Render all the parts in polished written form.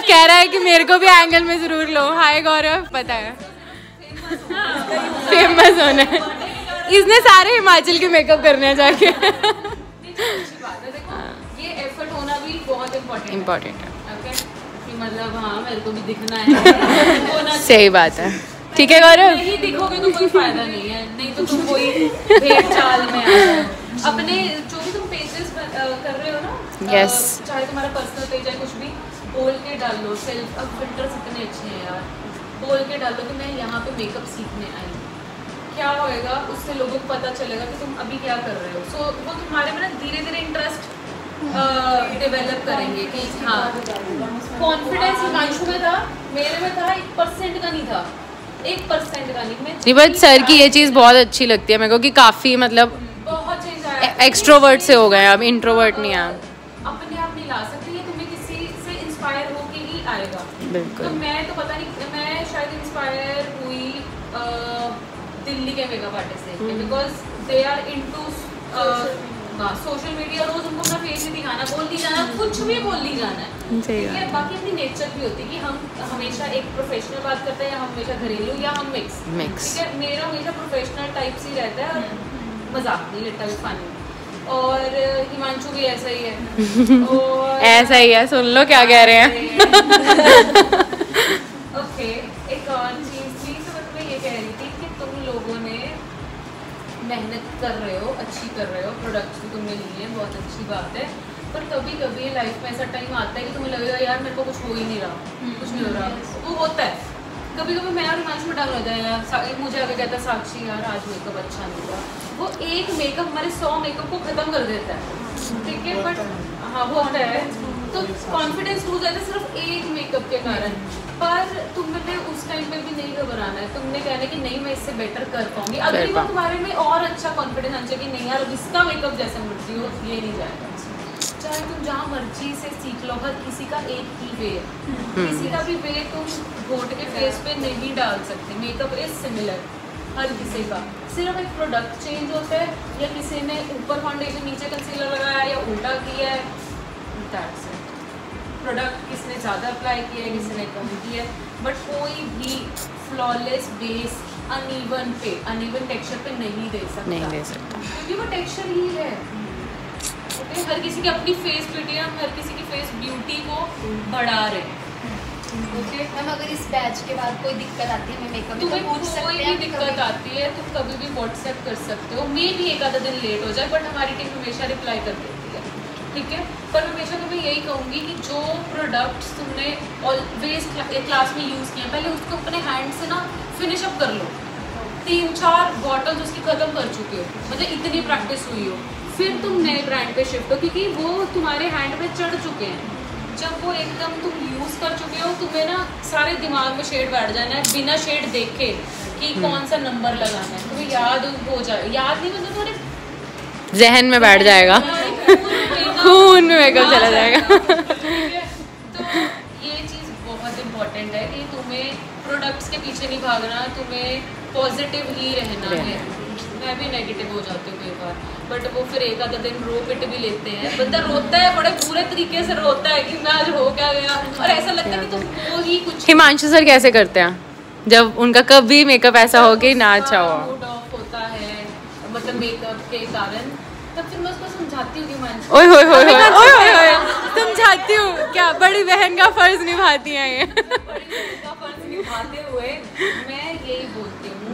गौरव कह रहा है कि मेरे को भी एंगल में जरूर लो। हाय गौरव, पता है फेमस होना है। इसने सारे हिमाचल के मेकअप करने हैं जाके। ये एफर्ट होना भी बहुत इम्पोर्टेंट है। मतलब हाँ मेरे को भी दिखना है। सही बात है। ठीक है गौरव, नहीं दिखोगे तो कोई फायदा नहीं है, नहीं तो तुम कोई भेड़ चाल में आ जाओ। अपने जो भी तुम पेजेस कर रहे हो ना, यस, चाहे तुम्हारा पर्सनल पेज है, कुछ भी बोल के डालो। सेल्फ अब फिल्टर्स इतने अच्छे हैं यार, बोल के डालो कि मैं यहाँ पे मेकअप सीखने आई हूँ। क्या होएगा उससे लोगों को पता चलेगा कि तुम अभी क्या कर रहे हो। सो वो तुम्हारे में ना धीरे धीरे इंटरेस्ट डेवलप करेंगे कि हाँ कॉन्फिडेंस हिमांशु में था, मेरे में था 1% का नहीं था, 1% का नहीं। बट सर की ये चीज़ बहुत अच्छी लगती है मेरे को कि काफ़ी मतलब बहुत चेंज आया, एक्सट्रोवर्ट से हो गए अब, इंट्रोवर्ट नहीं है। अपने आप नहीं ला सकते, ये तुम्हें किसी से इंस्पायर होके ही आएगा। बिल्कुल। तो मैं तो पता नहीं, मैं शायद इंस्पायर हुई दिल्ली के मेकअप आर्टिस्ट देख के, because they are into social media. रोज उनको अपना फेस नहीं दिखाना, बोल नहीं जाना, कुछ भी बोल नहीं जाना है। ठीक है, बाकी अपनी नेचर भी होती है कि हम हमेशा एक प्रोफेशनल बात करते हैं या हम हमेशा घरेलू या हम मिक्स। ठीक है, मेरा हमेशा प्रोफेशनल टाइप से रहता है और मजाक नहीं लेता भी फानी। और हिमांशु भी ऐसा ही है। और ऐसा ही है, सुन लो क्या कह रहे हैं। ओके, एक और चीज़ थी तो मैं ये कह रही थी कि तुम लोगों ने मेहनत कर रहे हो, अच्छी कर रहे हो, प्रोडक्ट्स भी तुमने लिए हैं, बहुत अच्छी बात है। पर कभी कभी लाइफ में ऐसा टाइम आता है कि तुम्हें लगेगा यार मेरे को कुछ हो ही नहीं रहा, कुछ नहीं हो रहा। वो होता है कभी कभी। मैं और हिमांशु में डाल होता है यार, मुझे आगे कहता है साक्षी यार आज मेकअप अच्छा नहीं हुआ। वो एक मेकअप हमारे 100 मेकअप को ख़त्म कर देता है। ठीक है, बट हाँ होता है तो कॉन्फिडेंस लूज जाता है सिर्फ एक मेकअप के कारण। पर तुमने उस टाइम पे भी नहीं घबराना है, तुमने कहना है कि नहीं मैं इससे बेटर कर पाऊंगी। अगली बार तुम्हारे में और अच्छा कॉन्फिडेंस आना चाहिए कि नहीं यार इसका मेकअप जैसे मर्जी हो ये नहीं जाएगा। चाहे तुम जहाँ मर्जी से सीख लो, हर किसी का एक ही वे है, किसी का भी वे तुम घोट के फेस पे नहीं डाल सकते। मेकअप इज सिमिलर हर किसी का, सिर्फ एक प्रोडक्ट चेंज होता है या किसी ने ऊपर फाउंडेशन नीचे कंसीलर लगाया या उल्टा किया है, दैट्स इट। प्रोडक्ट किसने ज़्यादा अप्लाई किया है, किसी ने कम किया है, बट कोई भी फ्लॉलेस बेस अनइवन टेक्सचर पे नहीं दे सकता क्योंकि वो टेक्सचर ही है। ओके, हर किसी की अपनी फेस ब्यूटी है, हम हर किसी की फेस ब्यूटी को बढ़ा रहे हैं। ओके मैम, अगर इस बैच के बाद कोई दिक्कत आती है मेकअप में तुम्हें तो पूछ सकते कोई हैं? भी दिक्कत आती है तुम कभी भी व्हाट्सएप कर सकते हो। मे भी एक आधा दिन लेट हो जाए बट हमारी टीम हमेशा रिप्लाई कर देती है। ठीक है, पर हमेशा तो मैं यही कहूँगी कि जो प्रोडक्ट्स तुमने ऑलवेज क्लास में यूज़ किए पहले उसको अपने हैंड से ना फिनिश अप कर लो। 3-4 बॉटल्स उसकी ख़त्म कर चुके हो, मतलब इतनी प्रैक्टिस हुई हो, फिर तुम नए ब्रांड पे शिफ्ट हो क्योंकि वो तुम्हारे हैंड पे चढ़ चुके हैं। जब वो एकदम तुम यूज़ कर चुके हो तुम्हें ना सारे दिमाग में शेड बैठ जाना है, बिना शेड देखे कि कौन सा नंबर लगाना है तुम्हें याद हो जाए। याद नहीं मतलब तुम्हारे जहन में बैठ जाएगा, खून में मेकअप चला जाएगा। तो ये चीज़ बहुत इम्पोर्टेंट है कि तुम्हें प्रोडक्ट्स के पीछे नहीं भागना, तुम्हें पॉजिटिव ही रहना है। मैं भी नेगेटिव हो जाती हूँ कई बार, बट वो फिर एक आधा दिन रो पिट भी लेते हैं। बंदा रोता है, बड़े पूरे तरीके से रोता है कि मैं आज हो क्या गया, और ऐसा लगता है कि तुम वो ही कुछ। हिमांशु सर कैसे करते हैं जब उनका कभी मेकअप ऐसा हो कि ना अच्छा हो, मूड ऑफ होता है मतलब मेकअप के कारण, तब फिर मैं उसको समझाती हूँ कि हिमांशु ओए होए होए होए होए होए समझाती हूँ क्या, बड़ी बहन का फर्ज निभाती हैं ये। बड़ी बहन का फर्ज निभाते हुए मैं यही बोलती हूँ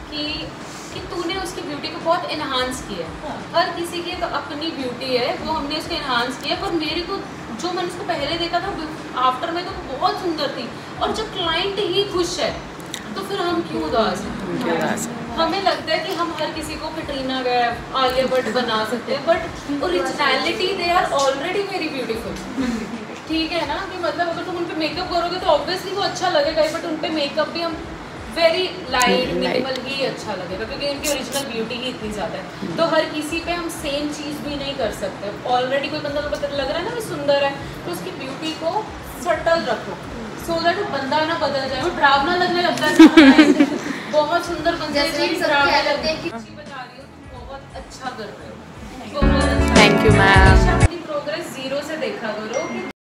कि तूने उसकी ब्यूटी को बहुत इन्हांस किया है। हर किसी की तो अपनी ब्यूटी है, वो हमने उसको इन्हांस किया। पर मेरे को जो मैंने उसको पहले देखा था आफ्टर में तो बहुत सुंदर थी, और जब क्लाइंट ही खुश है तो फिर हम क्यों उदास हैं। हमें लगता है कि हम हर किसी को कैटरीना कैफ, आलिया भट्ट बना सकते हैं, but originality they are already very beautiful. ठीक है ना, कि मतलब अगर तुम उन पे मेकअप करोगे तो ऑब्वियसली वो अच्छा लगेगा, बट उन पे मेकअप भी हम वेरी लाइट मिनिमल ही अच्छा लगेगा क्योंकि उनकी ओरिजिनल ब्यूटी ही इतनी ज़्यादा है। तो हर किसी पे हम सेम चीज़ भी नहीं कर सकते। ऑलरेडी कोई बंदा तो लग रहा है ना वो सुंदर है, तो उसकी ब्यूटी को सटल रखो सो दैट वो बंदा ना बदल जाए, वो ड्रावना लगने लगता है। बहुत सुंदर बंदे ड्रावना लगते हैं कि बता रही हो तुम बहुत अच्छा कर रहे हो। Thank you ma'am. अपनी प्रोग्रेस 0 से देखा करो।